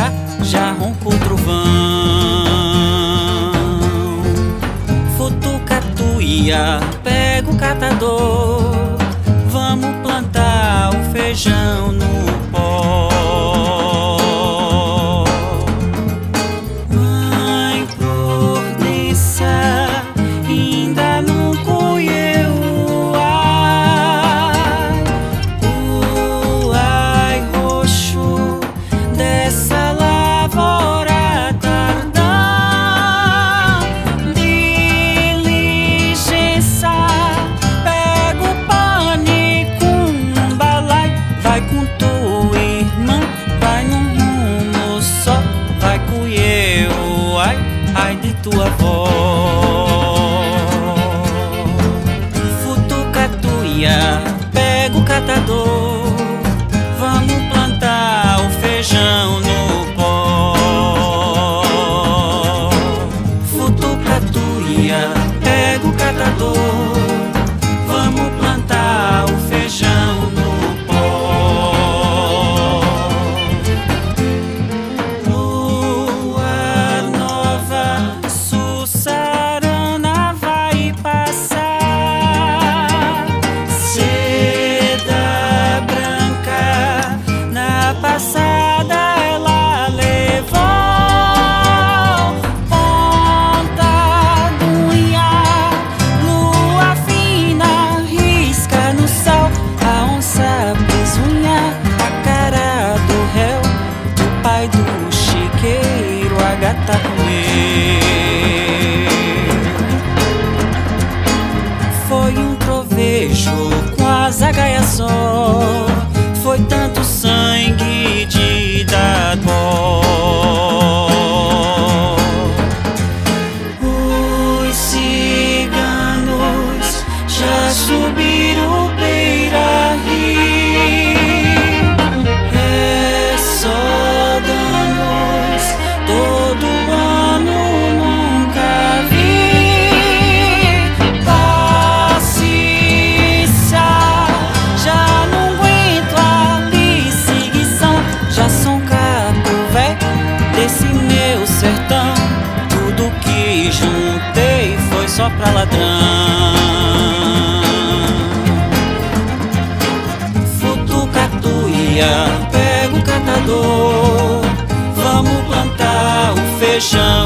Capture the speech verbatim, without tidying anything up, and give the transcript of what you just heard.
já, já ronca o trovão. Futuca a tuia, pega o catador, vamos plantar o feijão no pó. Mãe Prudência ainda não colheu o ai, o ai roxo dessa lavoura tardã. Diligência, pega o pane com um balai, vai com tua irmã, vai num rumo só, vai colher o ai, ai de tua avó. Futuca a tuia, pega o catador, vamos plantar o feijão no pó. Futuca a tuia, pega o catador, vamos plantar o feijão no pó. Lua nova, Sussarana vai passar, seda branca na passada ela levou. Ponta do unha, lua fina, risca no sal, a onça pesunha, a cara do réu, o pai do chiqueiro, a gata comer. Foi um trovejo com a zagaia só, foi tanto sangue de dar dó. Os ciganos já subiram o Beira-Rio, é só danos todo ano, nunca vi. Paciência, já não aguento a perseguição, já sou um capo véi desse meu sertão, tudo que juntei foi só pra ladrão. Futuca a tuia, pega o catador, vamos plantar o feijão